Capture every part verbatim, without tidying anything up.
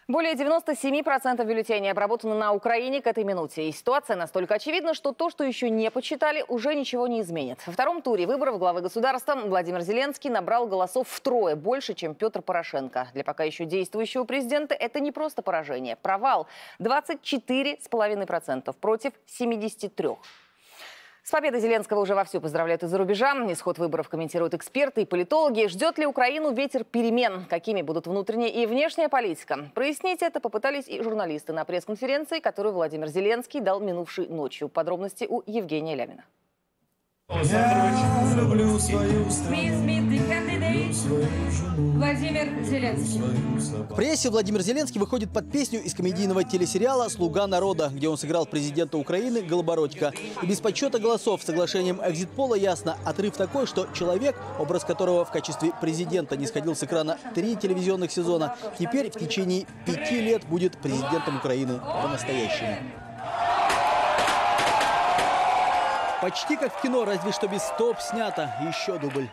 Более девяноста семи процентов бюллетеней обработаны на Украине к этой минуте. И ситуация настолько очевидна, что то, что еще не подсчитали, уже ничего не изменит. Во втором туре выборов главы государства Владимир Зеленский набрал голосов втрое больше, чем Петр Порошенко. Для пока еще действующего президента это не просто поражение. Провал – двадцать четыре и пять десятых процента против семидесяти трёх. С победой Зеленского уже вовсю поздравляют из-за рубежа. Исход выборов комментируют эксперты и политологи. Ждет ли Украину ветер перемен? Какими будут внутренняя и внешняя политика? Прояснить это попытались и журналисты на пресс-конференции, которую Владимир Зеленский дал минувшей ночью. Подробности у Евгения Лямина. Я люблю свою страну. Владимир Зеленский. В прессе Владимир Зеленский выходит под песню из комедийного телесериала «Слуга народа», где он сыграл президента Украины Голобородько. И без подсчета голосов с соглашением экзит-пола ясно, отрыв такой, что человек, образ которого в качестве президента не сходил с экрана три телевизионных сезона, теперь в течение пяти лет будет президентом Украины по-настоящему. Почти как в кино, разве что без стоп снято. Еще дубль.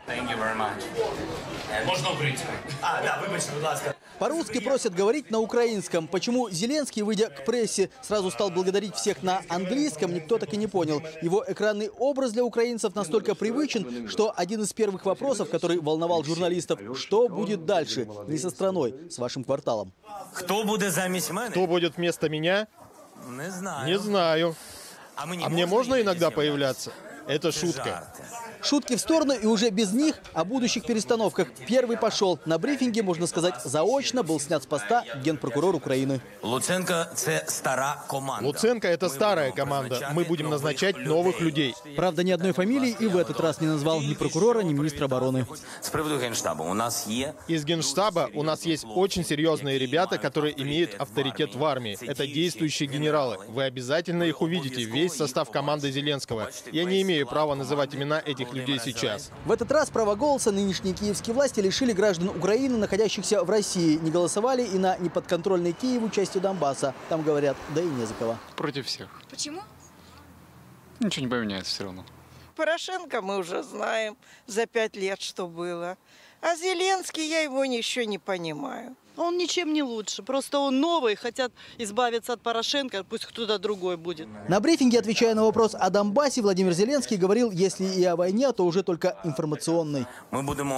Можно украинском? А, да, выбачьте, будь ласка. По-русски просят говорить на украинском. Почему Зеленский, выйдя к прессе, сразу стал благодарить всех на английском, никто так и не понял. Его экранный образ для украинцев настолько привычен, что один из первых вопросов, который волновал журналистов, что будет дальше? Не со страной, с вашим кварталом. Кто будет заместь меня? Кто будет вместо меня? Не знаю. Не знаю. А, а мне можно иногда появляться? Это шутка. Шутки в сторону, и уже без них о будущих перестановках. Первый пошел. На брифинге, можно сказать, заочно был снят с поста генпрокурор Украины. Луценко – это старая команда. Луценко – это старая команда. Мы будем назначать новых людей. Правда, ни одной фамилии и в этот раз не назвал ни прокурора, ни министра обороны. С приводу Генштаба у нас есть... Из Генштаба у нас есть очень серьезные ребята, которые имеют авторитет в армии. Это действующие генералы. Вы обязательно их увидите, весь состав команды Зеленского. Я не имею права называть имена этих людей сейчас. В этот раз права голоса нынешние киевские власти лишили граждан Украины, находящихся в России. Не голосовали и на неподконтрольной Киеву части Донбасса. Там говорят, да и не за кого. Против всех. Почему? Ничего не поменяется все равно. Порошенко мы уже знаем за пять лет, что было. А Зеленский, я его еще не понимаю. Он ничем не лучше. Просто он новый, хотят избавиться от Порошенко, пусть кто-то другой будет. На брифинге, отвечая на вопрос о Донбассе, Владимир Зеленский говорил, если и о войне, то уже только информационной. Мы будем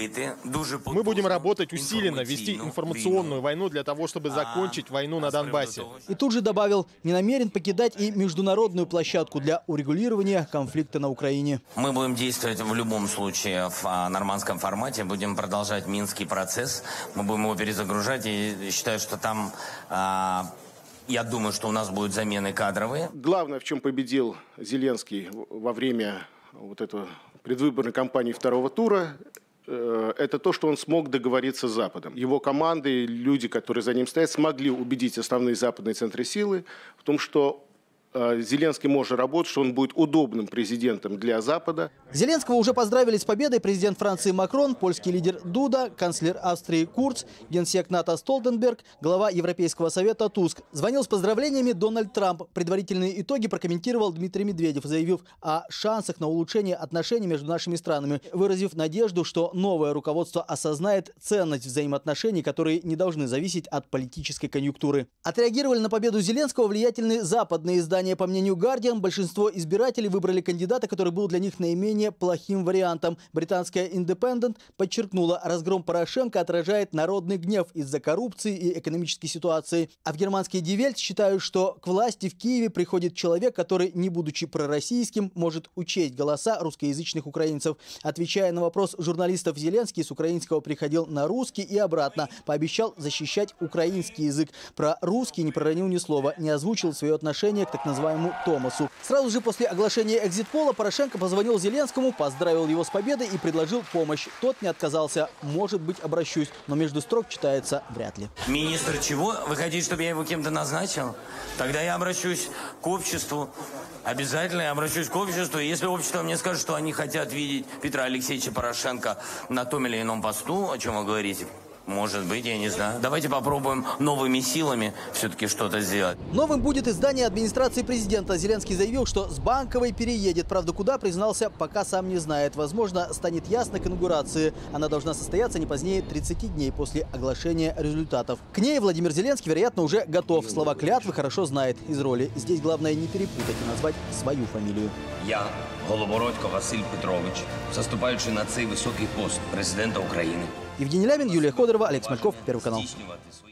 Мы будем работать усиленно, вести информационную войну для того, чтобы закончить войну на Донбассе. И тут же добавил, не намерен покидать и международную площадку для урегулирования конфликта на Украине. Мы будем действовать в любом случае в нормандском формате, будем продолжать Минский процесс, мы будем его перезагружать. Загружать, и считаю, что там, а, я думаю, что у нас будут замены кадровые. Главное, в чем победил Зеленский во время вот этой предвыборной кампании второго тура, э, это то, что он смог договориться с Западом. Его команды, люди, которые за ним стоят, смогли убедить основные западные центры силы в том, что Зеленский может работать, что он будет удобным президентом для Запада. Зеленского уже поздравили с победой президент Франции Макрон, польский лидер Дуда, канцлер Австрии Курц, генсек НАТО Столтенберг, глава Европейского совета Туск. Звонил с поздравлениями Дональд Трамп. Предварительные итоги прокомментировал Дмитрий Медведев, заявив о шансах на улучшение отношений между нашими странами, выразив надежду, что новое руководство осознает ценность взаимоотношений, которые не должны зависеть от политической конъюнктуры. Отреагировали на победу Зеленского влиятельные западные издания. По мнению Guardian, большинство избирателей выбрали кандидата, который был для них наименее плохим вариантом. Британская Independent подчеркнула, разгром Порошенко отражает народный гнев из-за коррупции и экономической ситуации. А в германской Die Welt считают, что к власти в Киеве приходит человек, который, не будучи пророссийским, может учесть голоса русскоязычных украинцев. Отвечая на вопрос журналистов, Зеленский с украинского приходил на русский и обратно. Пообещал защищать украинский язык. Про русский не проронил ни слова, не озвучил свое отношение к так называемому называемому Томасу. Сразу же после оглашения экзит-пола Порошенко позвонил Зеленскому, поздравил его с победой и предложил помощь. Тот не отказался. Может быть, обращусь, но между строк читается вряд ли. Министр чего? Вы хотите, чтобы я его кем-то назначил? Тогда я обращусь к обществу. Обязательно я обращусь к обществу. Если общество мне скажет, что они хотят видеть Петра Алексеевича Порошенко на том или ином посту, о чем вы говорите, Может быть, я не знаю. Давайте попробуем новыми силами все-таки что-то сделать. Новым будет и здание администрации президента. Зеленский заявил, что с Банковой переедет. Правда, куда, признался, пока сам не знает. Возможно, станет ясно к инаугурации. Она должна состояться не позднее тридцати дней после оглашения результатов. К ней Владимир Зеленский, вероятно, уже готов. Слова клятвы хорошо знает из роли. Здесь главное не перепутать и назвать свою фамилию. Я, Голобородько Василь Петрович, заступаючи на цей високий пост президента України. Евгений Лямин, Юлия Ходорова, Алекс Мальков, Первый канал.